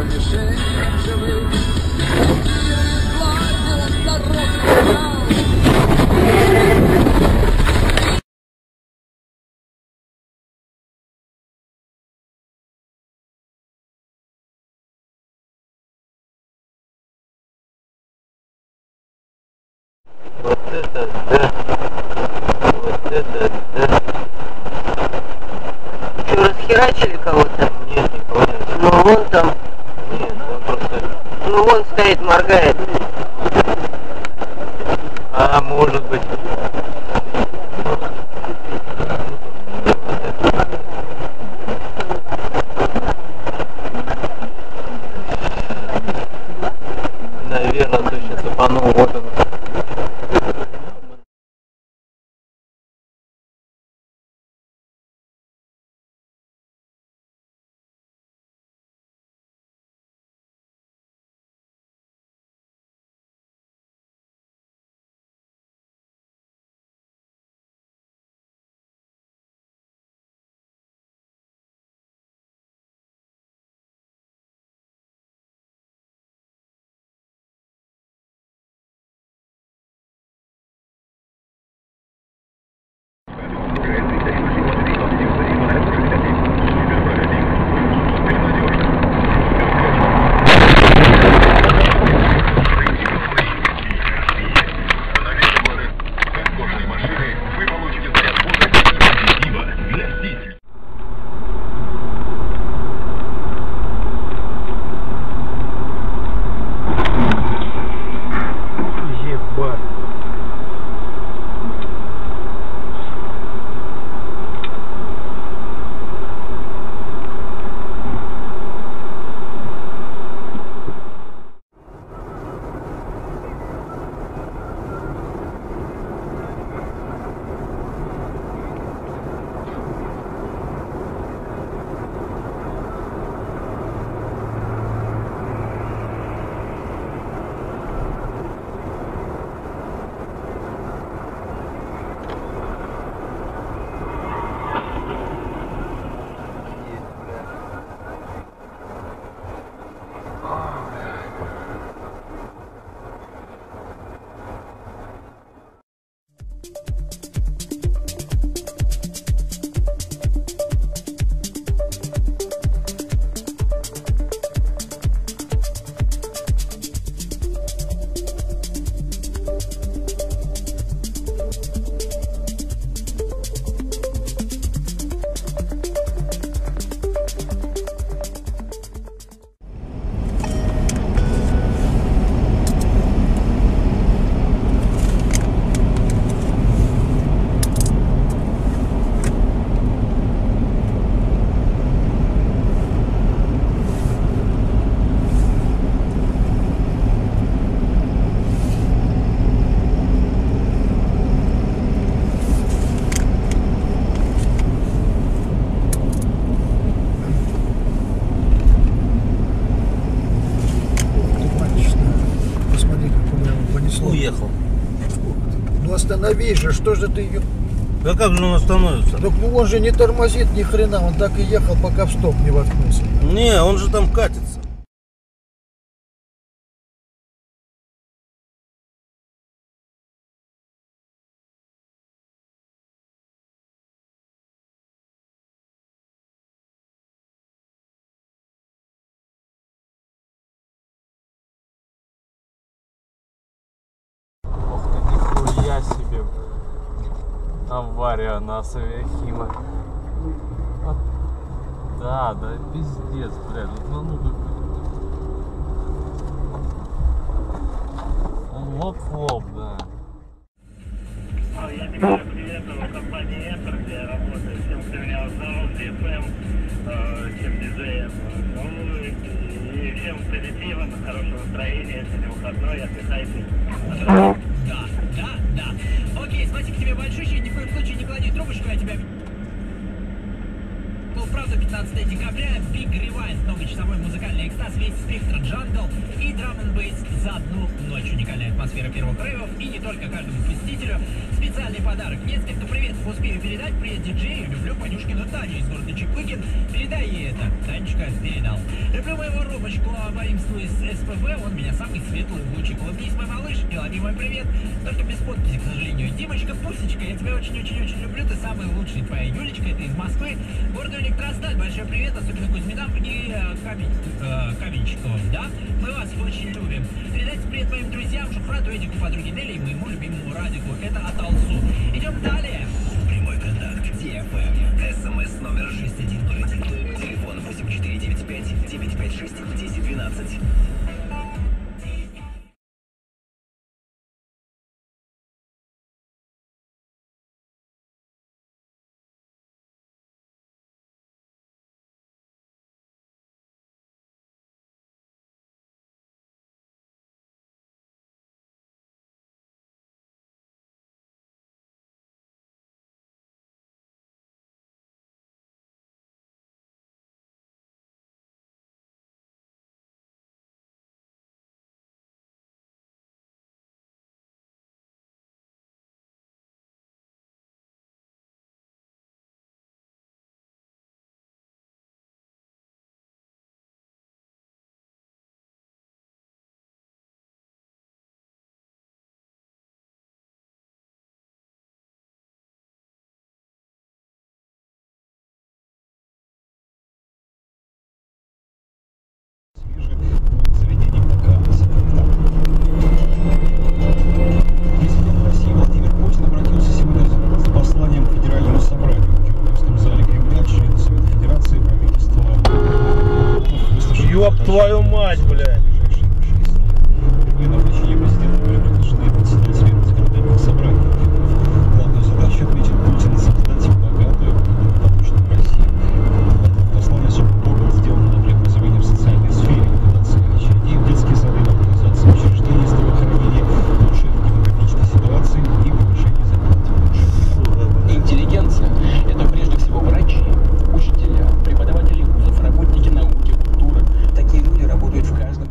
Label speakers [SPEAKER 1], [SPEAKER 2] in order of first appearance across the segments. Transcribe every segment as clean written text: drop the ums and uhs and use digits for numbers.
[SPEAKER 1] Вот это да. Вот это да. Что, расхерачили кого-то? Нет, не понял. Ну вон там. Нет, он просто... Ну вон стоит, моргает. А, может быть. Наверное, точно цепанул. Вот он.
[SPEAKER 2] Уехал.
[SPEAKER 3] Ну остановись же, что же ты ее...
[SPEAKER 2] Да как же он остановится?
[SPEAKER 3] Так ну он же не тормозит ни хрена, он так и ехал, пока в стоп не воткнулся.
[SPEAKER 2] Не, он же там катится.
[SPEAKER 1] Ох ты, нихуя себе. Авария на Авиахима. Да, пиздец, блядь. Лоп-лоп, да.
[SPEAKER 4] Я тебя приветствую в компании Эпер, где я работаю. Всем, кто меня узнал, DFM, всем диджеям. Ну и всем позитива, хорошего настроения. Сегодня выходной, отдыхайте.
[SPEAKER 5] Да. Окей, спасибо тебе большое. Ни в коем случае не клади трубочку, я тебя... правда, 15 декабря, Big Rewind, многочасовой музыкальный экстаз, весь спектр джангл и драм н бейс за одну ночь. Уникальная атмосфера первых рейвов и не только каждому посетителю. Специальный подарок. Несколько приветов успею передать. Привет диджею. Люблю Понюшкину Таню из города Чепыгин. Передай ей это. Танечка передал. Люблю моего Ромочку, воинству из СПБ. Он меня самый светлый лучик. Улыбнись, мой малыш, и лови мой привет. Только без подписи, к сожалению. Димочка, Пусечка, я тебя очень-очень-очень люблю. Ты самый лучший. Твоя Юлечка, это из Москвы. Городу Электросталь. Большой привет, особенно Кузьминам и Каменщиковым, да? Мы вас очень любим. Передайте привет моим друзьям, Шухрату, Эдику, подруге Нелли и моему любимому Радику. Это от Алсу. Идем далее. Прямой контакт. DFM. СМС номер 6100. Телефон 8495 956 1012.
[SPEAKER 2] Ёб твою мать, блядь!
[SPEAKER 6] Главную задачу отметил Путин создать богатую, благополучную Россию. Послание Супруга было сделано на преобразование в социальной сфере, ликвидации очередей в детские сады, мобилизации учреждений здравоохранения, улучшение демографической ситуации и повышение зарплат. Интеллигенция – это прежде всего врачи, учителя, преподаватели вузов, работники науки, культуры. Такие люди работают в каждом.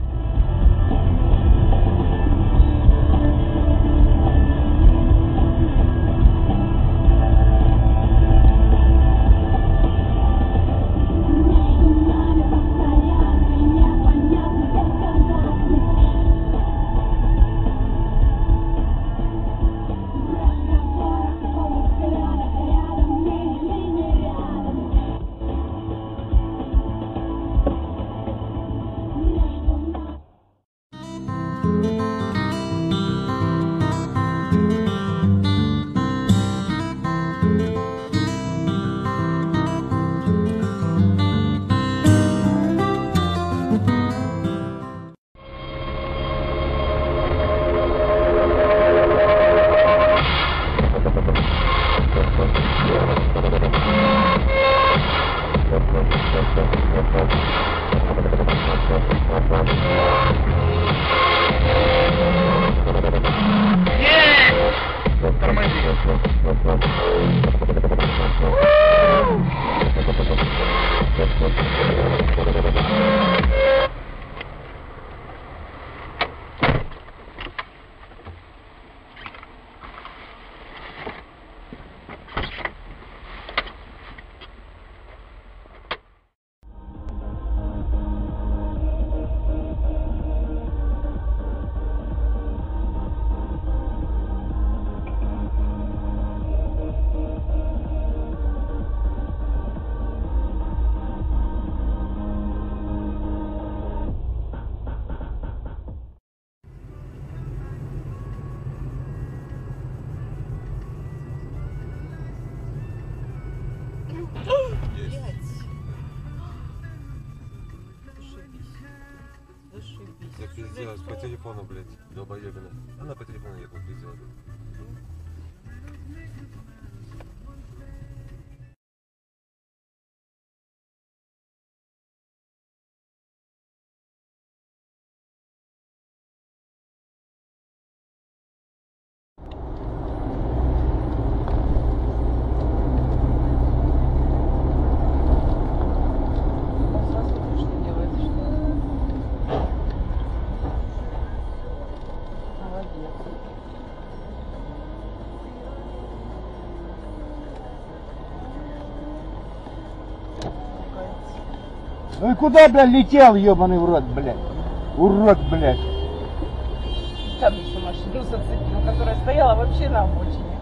[SPEAKER 1] Я пиздец, по телефону, блядь, долбоебина. Она по телефону ехала, пиздец.
[SPEAKER 3] Ну и куда, блядь, летел, ебаный в рот, блядь? Урод, блядь.
[SPEAKER 7] Там еще машину зацепил, которая стояла вообще на обочине.